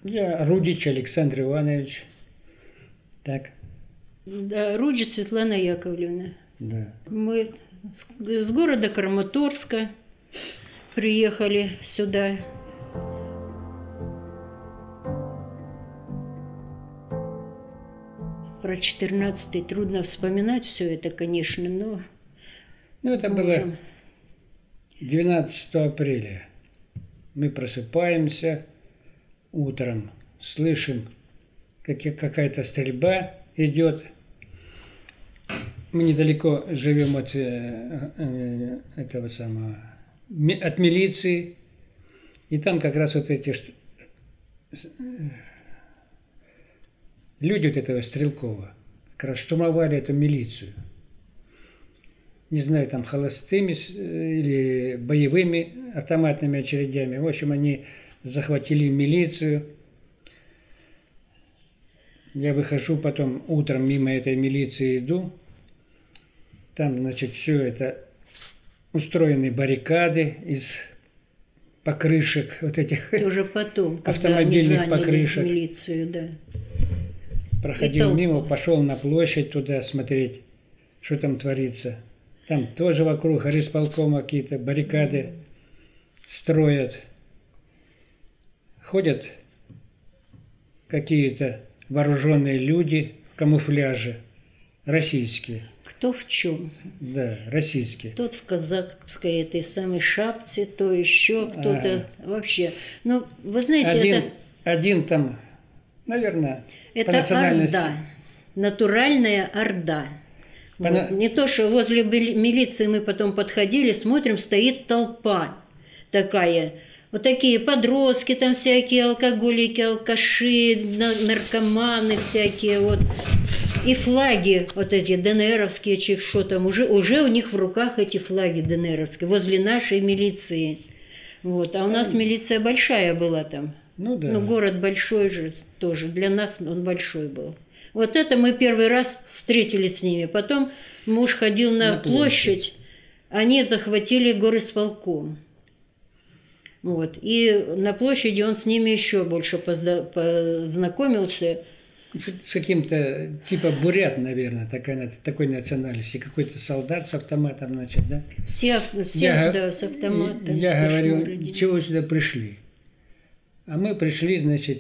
Я Рудич Александр Иванович. Так. Да, Рудич Светлана Яковлевна. Да. Мы с города Краматорска приехали сюда. Про 14-й трудно вспоминать все это, конечно, но... Ну, это было 12 апреля. Мы просыпаемся утром, слышим, какая-то стрельба идет. Мы недалеко живем от этого самого, от милиции. И там как раз вот эти люди вот этого Стрелкова как раз штурмовали эту милицию. Не знаю, там холостыми или боевыми автоматными очередями. В общем, они захватили милицию. Я выхожу потом утром мимо этой милиции иду. Там, значит, все это устроены баррикады из покрышек, вот этих уже потом, автомобильных когда они покрышек. Милицию, да. Проходил мимо, пошел на площадь туда смотреть, что там творится. Там тоже вокруг горисполкома какие-то баррикады строят. Ходят какие-то вооруженные люди в камуфляже, российские. Кто в чем? Да, российские. Тот в казахской этой самой шапце, то еще кто-то вообще. Ну, вы знаете, один там, наверное, это по национальности. орда, натуральная орда. Вот. Не то, что возле милиции мы потом подходили, смотрим, стоит толпа такая. Вот такие подростки там всякие, алкоголики, алкаши, наркоманы всякие вот. И флаги вот эти ДНРовские, что там, уже у них в руках эти флаги ДНРовские, возле нашей милиции. Вот. А у нас милиция большая была там. Ну да. Ну, город большой же тоже, для нас он большой был. Вот это мы первый раз встретились с ними. Потом муж ходил на площадь, они захватили горисполком. Вот. И на площади он с ними еще больше познакомился. С каким-то, типа бурят, наверное, такой национальности. Какой-то солдат с автоматом, значит, да? Все да, с автоматом. Я говорю, чего сюда пришли? А мы пришли, значит,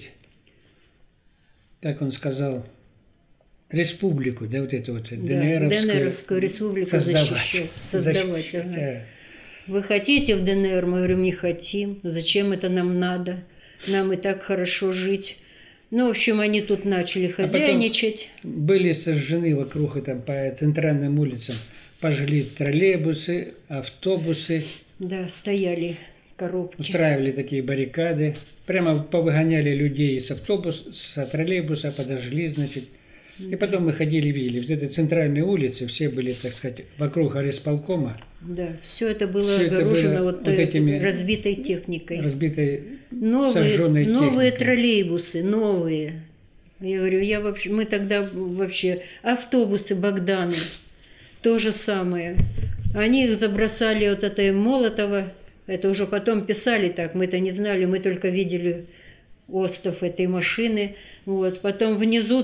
как он сказал, республику, да, вот эту вот ДНРовскую республику создавать. Ага. Вы хотите в ДНР? Мы говорим, не хотим. Зачем это нам надо? Нам и так хорошо жить. Ну, в общем, они тут начали хозяйничать. Были сожжены вокруг, там, по центральным улицам, пожгли троллейбусы, автобусы. Да, стояли коробки. Устраивали такие баррикады. Прямо повыгоняли людей с троллейбуса, подожгли, значит. И потом мы ходили, видели, вот этой центральной улице, все были, так сказать, вокруг горисполкома. Да, все это было огорожено вот этими разбитой техникой. Сожженной техникой. Новые троллейбусы, новые. Я говорю, мы тогда вообще... Автобусы Богданы, то же самое. Они их забросали вот этой Молотова. Это уже потом писали так, мы-то не знали, мы только видели остов этой машины. Вот. Потом внизу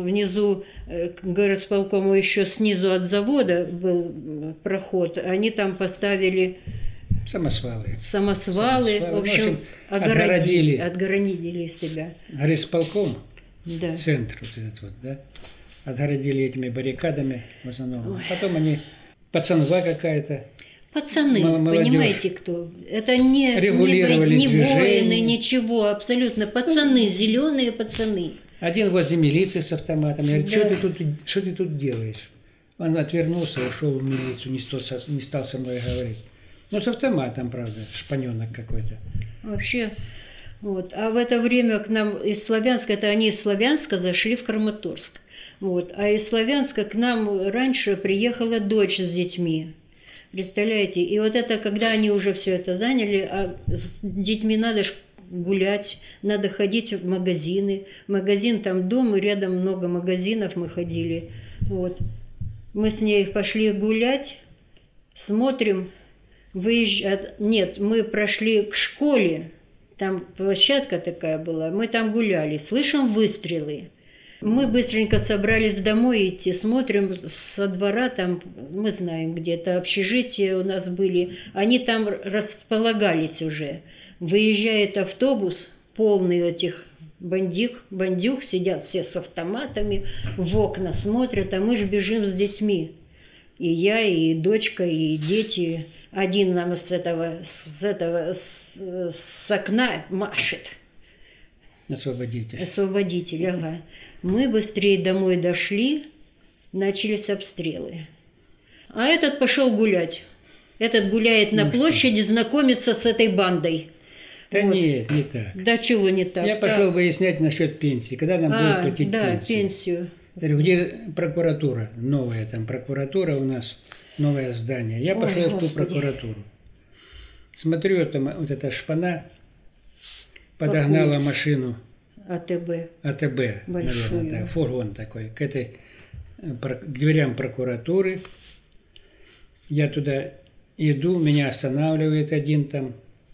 к горосполкому еще снизу от завода был проход. Они там поставили самосвалы. В общем, отгородили себя. Горисполком, да. Центр вот этот вот, да, отгородили этими баррикадами в основном. Ой. Потом они, пацанва какая-то. Пацаны, понимаете, кто? Это не воины, ничего, абсолютно. Пацаны, зеленые пацаны. Один возле милиции с автоматом. Я говорю, что ты тут делаешь? Он отвернулся, ушел в милицию, не стал со мной говорить. Ну, с автоматом, правда, шпаненок какой-то. Вообще, вот. А в это время к нам из Славянска, это они из Славянска зашли в Краматорск. Вот. А из Славянска к нам раньше приехала дочь с детьми. Представляете? И вот это, когда они уже все это заняли, а с детьми надо гулять, надо ходить в магазины. Магазин там дом, и рядом много магазинов мы ходили. Вот. Мы с ней пошли гулять, смотрим, мы прошли к школе, Там площадка такая была, мы там гуляли, слышим выстрелы. Мы быстренько собрались домой идти, смотрим со двора, там, мы знаем, где-то общежития у нас были, они там располагались уже. Выезжает автобус, полный этих бандюк, сидят все с автоматами, в окна смотрят, а мы же бежим с детьми. И я, и дочка, и дети. Один нам с окна машет. Освободитель. Освободитель, ага. Мы быстрее домой дошли, начались обстрелы. А этот пошел гулять. Этот гуляет на площади, знакомиться с этой бандой. Да вот. Нет, не так. Да чего не так? Я пошел выяснять насчет пенсии. Когда нам будут платить да, пенсию? пенсию. Говорю, где прокуратура? Новая там прокуратура у нас, новое здание. Я пошел в ту прокуратуру. Смотрю, там вот эта шпана подогнала машину. АТБ, наверное, да, фургон такой, к дверям прокуратуры. Я туда иду, меня останавливает один там,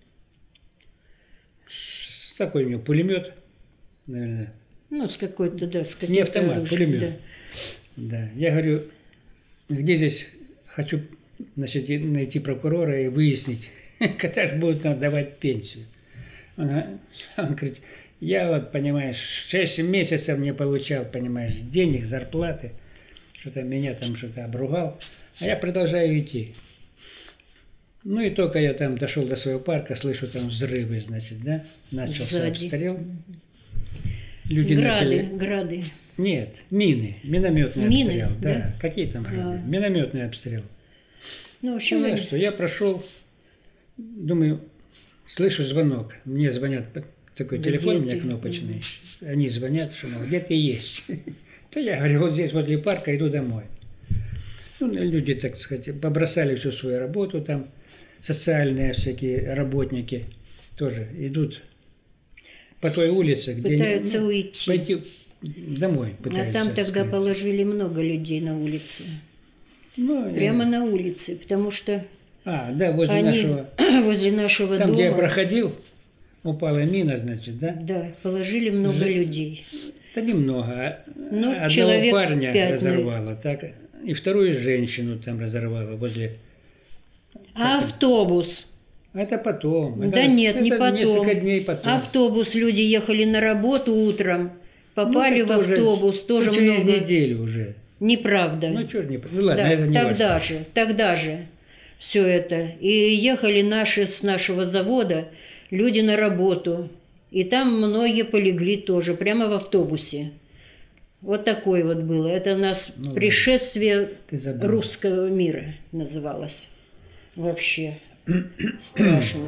такой у него пулемет, наверное. Ну, с какой-то, да, с какой-то. Не автомат, пулемет. Да. Я говорю, где здесь хочу, значит, найти прокурора и выяснить, когда же будут нам давать пенсию. Он говорит, я вот, понимаешь, 6 месяцев не получал, понимаешь, денег, зарплаты, что-то меня там что-то обругал, а я продолжаю идти. Ну и только я там дошел до своего парка, слышу там взрывы, значит, да, начался обстрел. Люди грады. Нет, минометный обстрел. Да, какие там грады? Минометный обстрел. Ну, в общем, что я прошел, думаю, слышу звонок, мне звонят. Такой телефон у меня кнопочный. Они звонят, что, мол, где ты есть? То я говорю, вот здесь возле парка, иду домой. Ну, люди, так сказать, побросали всю свою работу там, социальные всякие работники тоже идут по той улице, где... Пытаются уйти. Пойти домой пытаются. А там тогда положили много людей на улице. Ну, прямо на улице, потому что... да, возле нашего там, дома. где я проходил, упала мина, значит, да? Да, положили много людей. Да немного. Одного человек парня 5, разорвало, так, и вторую женщину там разорвало возле... Автобус. Это потом. Да нет, не потом. Несколько дней потом. Автобус, люди ехали на работу утром, попали в автобус, тоже через много... неделю уже. Неправда. Ну, что ж неправда. Ну, ладно, да, это не тогда же все это. И ехали наши с нашего завода люди на работу. И там многие полегли тоже, прямо в автобусе. Вот такое вот было. Это у нас пришествие русского мира называлось. Вообще страшно.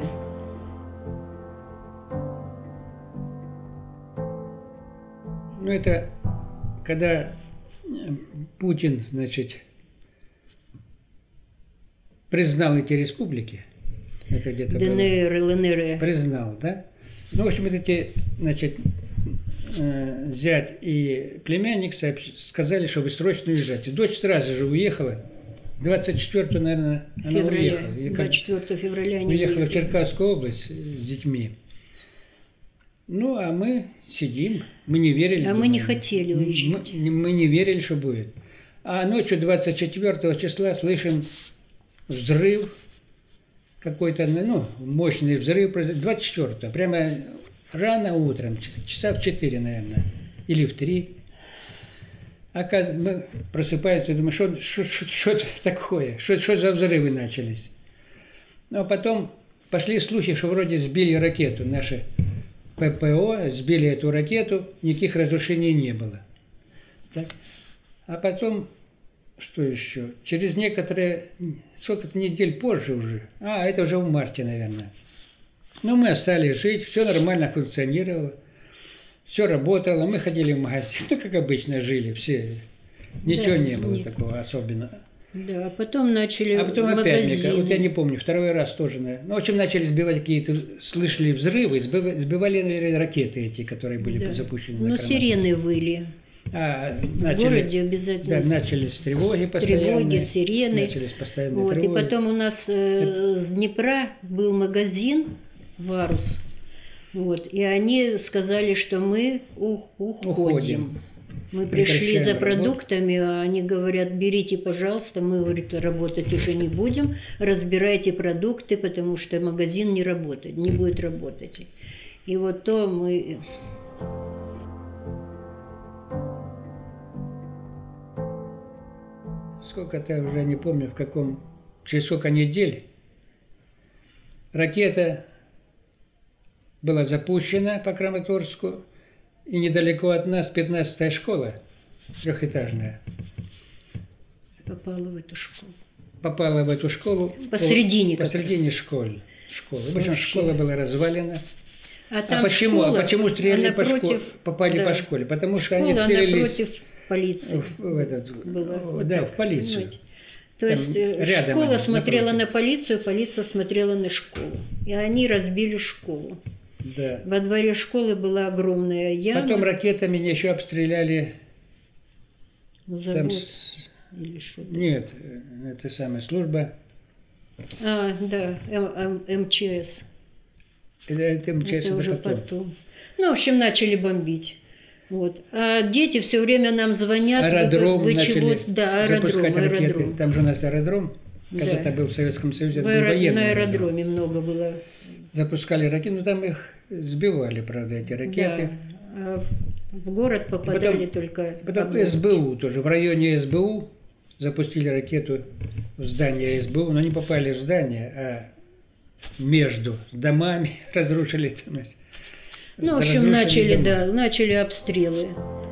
Ну, это когда Путин, значит, признал эти республики, это где-то ДНР, ЛНР. Признал, да? Ну, в общем, эти, значит, зять и племянник сказали, чтобы срочно уезжать. И дочь сразу же уехала. 24-го, наверное, она уехала. 24 февраля они уехала в Черкасскую область с детьми. Ну, а мы сидим, мы не верили. Мы не хотели уезжать. Мы не верили, что будет. А ночью 24 числа слышим взрыв, какой-то, мощный взрыв. 24-го, прямо рано утром, часа в 4, наверное, или в 3. Мы просыпаемся и думаем, что это такое, что за взрывы начались. Ну, а потом пошли слухи, что вроде сбили ракету, наши ППО сбили эту ракету, никаких разрушений не было. Так? А потом, что еще? Через некоторые, сколько-то недель позже уже, это уже в марте, наверное. Но мы остались жить, все нормально функционировало, все работало, мы ходили в магазин, как обычно жили все. Ничего не было такого особенного. Да, а потом начали опять, вот я не помню, второй раз тоже, наверное. В общем, начали сбивать какие-то, слышали взрывы, сбивали, наверное, ракеты эти, которые были запущены. Ну, сирены выли. В городе обязательно. Да, начались тревоги постоянные. Тревоги, сирены. Начались постоянные тревоги. И потом у нас с Днепра был магазин «Варус». Вот. И они сказали, что мы уходим. Мы пришли Прекращаем за продуктами, а они говорят, берите, пожалуйста, мы, говорит, работать уже не будем, разбирайте продукты, потому что магазин не работает, не будет работать. И вот то мы... Сколько-то уже не помню, через сколько недель ракета была запущена по Краматорску, и недалеко от нас 15-я школа, трехэтажная. Попала в эту школу. Попала в эту школу. Посредине школы. В общем, школа была развалена. А почему? Школа, почему стреляли по школе? Попали по школе? Потому что они целились напротив полиции. В полицию. Понимаете? То есть школа смотрела на полицию, полиция смотрела на школу. И они разбили школу. Да. Во дворе школы была огромная яма. Потом ракетами еще обстреляли. Завод или что-то. Нет, это самая служба. Да, МЧС. Это МЧС это уже потом. Ну, в общем, начали бомбить. Вот. А дети все время нам звонят. Аэродром начали запускать ракеты. Там же у нас аэродром. Когда-то был в Советском Союзе. На аэродроме много было. Запускали ракеты, там их сбивали, правда, эти ракеты. Да. А в город попадали только... Потом СБУ тоже. В районе СБУ запустили ракету в здание СБУ, но не попали в здание, а между домами разрушили. Ну, в общем, начали обстрелы.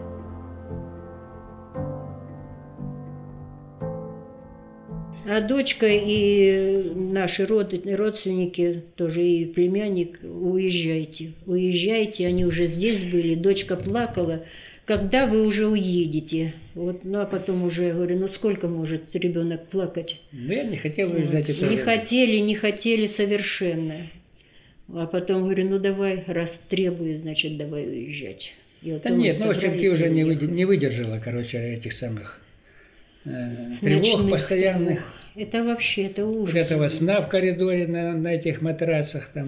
А дочка и наши родственники, тоже и племянник, уезжайте, они уже здесь были. Дочка плакала, когда вы уже уедете? Вот, ну, а потом уже, я говорю, ну сколько может ребенок плакать? Да я не хотела уезжать. Не хотели совершенно. А потом говорю, ну давай, раз требует, значит, давай уезжать. Да нет, ну в общем, ты уже не выдержала, короче, этих самых тревог постоянных. Это вообще, это ужас. Вот этого сна в коридоре на этих матрасах там.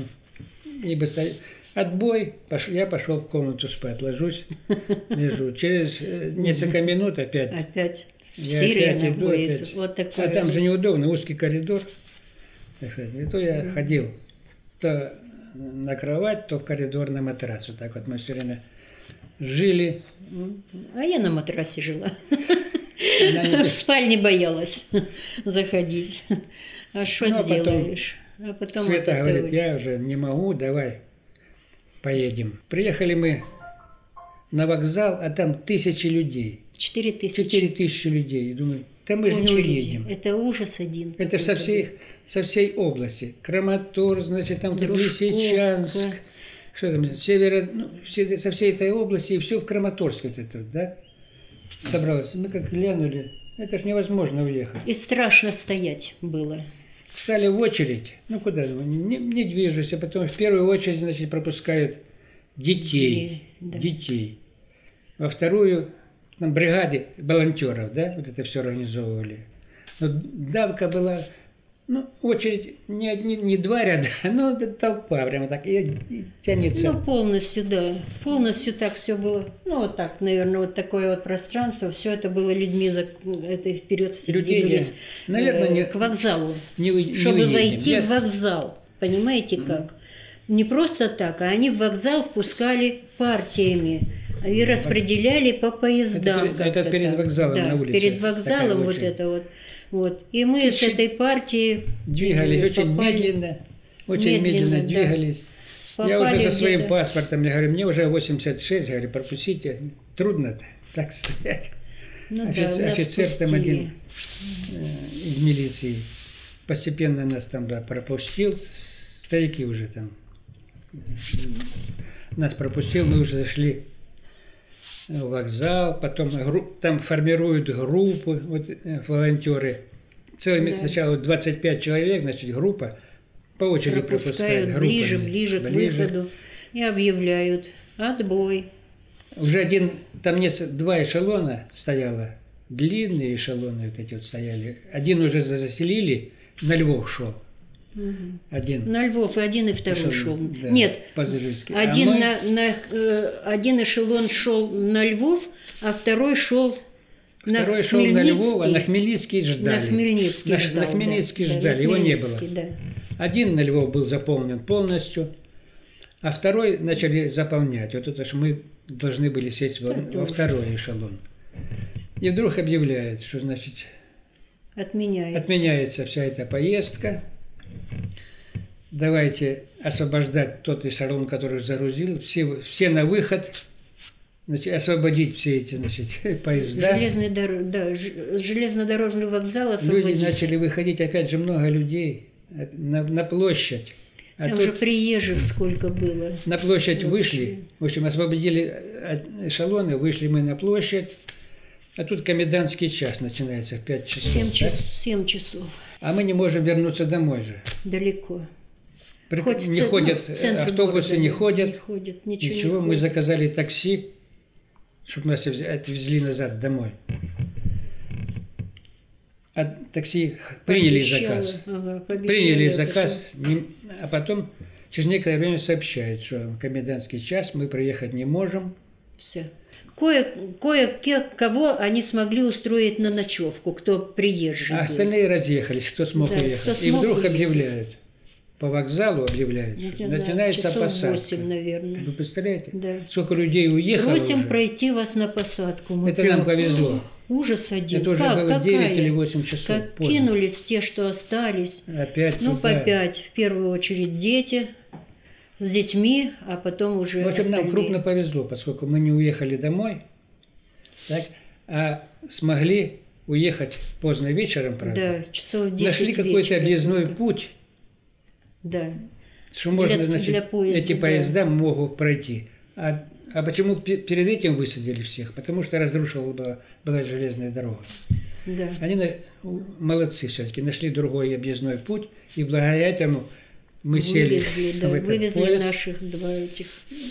Отбой, я пошел в комнату спать, ложусь, лежу. Через несколько минут опять сирена иду, будет. Вот такое. А там же неудобно, узкий коридор. Так сказать. И то я ходил то на кровать, то в коридор на матрас. Вот так вот мы все время жили. А я на матрасе жила. В спальне боялась заходить. А что сделаешь? А потом Света говорит, я уже не могу, давай поедем. Приехали мы на вокзал, а там 1000 людей. 4000. 4000 людей. И думаю, да мы же не уедем. Это ужас один. Это же со всей области. Краматорск, значит, там Лисичанск, что там, со всей этой области, и все в Краматорске вот это, да, собралось. Мы как глянули, это же невозможно уехать. И страшно стоять было. Стали в очередь, ну куда, не движусь, а потом в первую очередь, значит, пропускают детей. Во вторую, там, бригаде волонтеров, да, вот это все организовывали. Но давка была, ну, очередь не два ряда, но толпа прямо так и тянется. Ну, полностью, да, полностью так все было. Ну, вот так, наверное, вот такое вот пространство, все это было людьми, это вперед все двигались, наверное, к вокзалу, чтобы войти в вокзал. Понимаете как? Не просто так, а они в вокзал впускали партиями. И распределяли по поездам. Это перед вокзалом, да, на улице. Перед вокзалом вот это вот. Вот. И мы с этой партией двигались очень медленно двигались. Да. Я уже со своим паспортом, я говорю, мне уже 86, говорю, пропустите. Трудно так стоять. Ну, офицер там один из милиции постепенно нас там пропустил. Старики уже там. Нас пропустил, мы уже зашли в вокзал, потом там формируют группы, вот, волонтеры. Сначала 25 человек, значит, группа по очереди пропускают. Ближе к выходу и объявляют отбой. Уже там два эшелона стояло, длинные эшелоны вот эти вот стояли. Один уже заселили, на Львов шел. Один. На Львов и один, и второй шел. Да, Нет, пассажирский. один эшелон шел на Львов, а второй шел Второй шел на Львов, а на Хмельницкий ждали. На Хмельницкий На Хмельницкий да, ждали, на его не Хмельницкий, было. Да. Один на Львов был заполнен полностью, а второй начали заполнять. Вот это ж мы должны были сесть во второй эшелон. И вдруг объявляют, что, значит, отменяется вся эта поездка. Давайте освобождать тот эшелон, который загрузил. Все на выход. Значит, освободить все эти, значит, поезда. Железнодорожный вокзал освободить. Люди начали выходить, опять же, много людей на площадь. Там же приезжих сколько было. На площадь вышли, в общем, освободили эшелоны, вышли мы на площадь, а тут комендантский час начинается в 5 часов. 7 часов. А мы не можем вернуться домой же. Далеко. Хоть не ходят, автобусы не ходят, ничего. Мы заказали такси, чтобы нас отвезли назад домой. А такси приняли заказ. Приняли заказ, а потом через некоторое время сообщают, что в комендантский час мы приехать не можем. Все. Кое-кого они смогли устроить на ночевку, кто приезжий. А остальные разъехались, кто смог уехать. И вдруг объявляют. По вокзалу объявляют, что начинается посадка. 8, наверное. Вы представляете? Да. Сколько людей уехало Просим уже. пройти вас на посадку. Это нам повезло. Ужас один. Это уже было 9 или 8 часов как поздно. кинулись те, что остались. Опять Ну, туда. по 5. В первую очередь дети с детьми, а потом уже В общем, остальные. нам крупно повезло, поскольку мы не уехали домой, так, а смогли уехать поздно вечером, правда. Да, часов 10 Нашли какой-то объездной путь, да. что можно, для значит, поезда, эти поезда могут пройти. А почему перед этим высадили всех? Потому что разрушена была железная дорога. Да. Они молодцы все-таки, нашли другой объездной путь, и благодаря этому мы сели в этот вывезли поезд, наших два этих.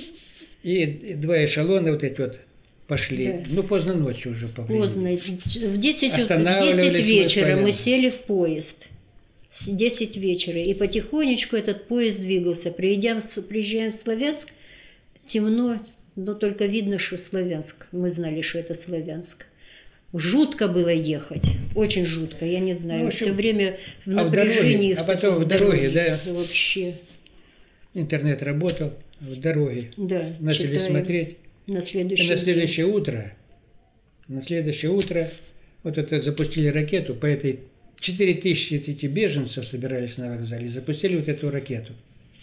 и 2 эшелона вот эти вот пошли. Да. Ну, поздно ночью уже по времени. Поздно. В 10 Останавливались вечера мы мы сели в поезд. С 10 вечера. И потихонечку этот поезд двигался. Приезжаем в Славянск, темно, но только видно, что Славянск. Мы знали, что это Славянск. Жутко было ехать. Очень жутко. Я не знаю. Ну, в общем, все время в в напряжении. дороге, потом в дороге, да? Вообще. Интернет работал, в дороге. Да, Начали читаем. смотреть. На И следующий на день. следующее утро вот это запустили ракету по этой 4000 эти беженцев собирались на вокзале, и запустили вот эту ракету.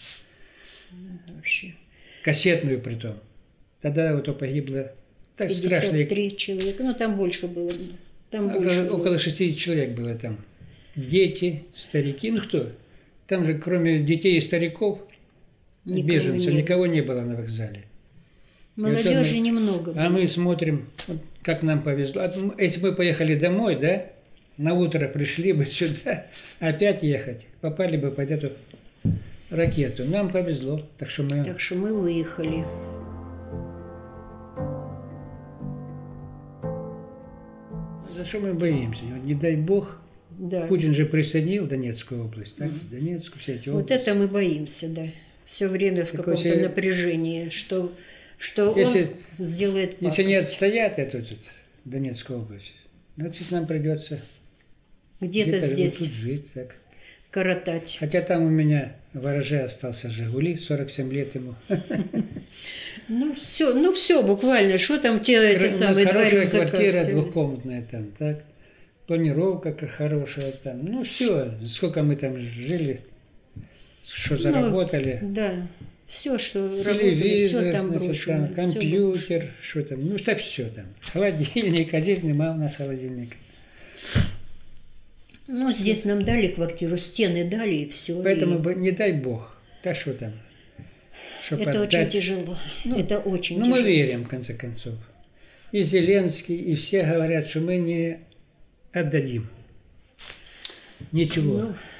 Вообще. Кассетную притом. Тогда вот погибло так страшно. 53 человека. Ну, там больше было. Там больше было. Около 60 человек было там. Дети, старики. Ну кто? Там же кроме детей и стариков, беженцев, никого не было на вокзале. Молодежи немного было. А мы смотрим, вот как нам повезло. Если мы поехали домой, да, на утро пришли бы сюда, опять ехать, попали бы под эту ракету. Нам повезло, так что мы выехали. За что мы боимся? Не дай бог. Да. Путин же присоединил Донецкую область, так? Донецкую, все эти области. Вот это мы боимся, да. Все время в каком-то напряжении, что если, он сделает пакость. Если не отстоят эту Донецкую область, значит, нам придется где-то здесь тут жить. Так. коротать. Хотя там у меня в гараже остался «Жигули», 47 лет ему. Ну все, буквально. Что там те эти самые хорошая квартира двухкомнатная там, так? Планировка хорошая там. Ну все, сколько мы там жили, что заработали. Да, все, что работали, все там брошено. Там, компьютер, что там, ну так все там. Холодильник, а здесь нема у нас холодильника. Ну, здесь нам дали квартиру, стены дали и все. Поэтому не дай бог, да что там. Это очень тяжело. Это очень тяжело. Мы верим, в конце концов. И Зеленский, и все говорят, что мы не отдадим. Ничего.